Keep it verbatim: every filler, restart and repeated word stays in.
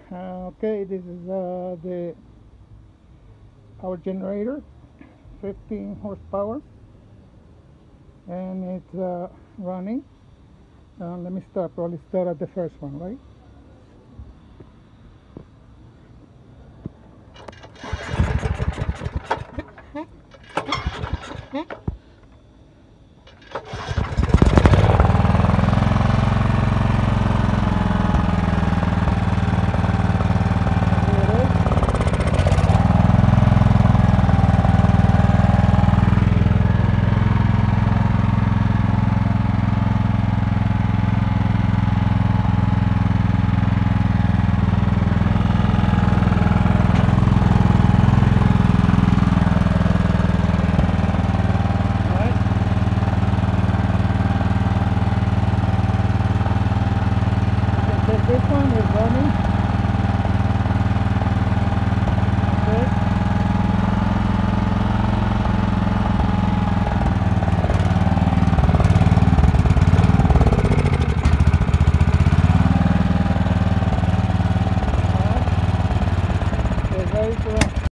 Uh, okay, this is uh, the our generator, fifteen horsepower, and it's uh, running. Uh, let me start. Probably start at the first one, right? This one is running.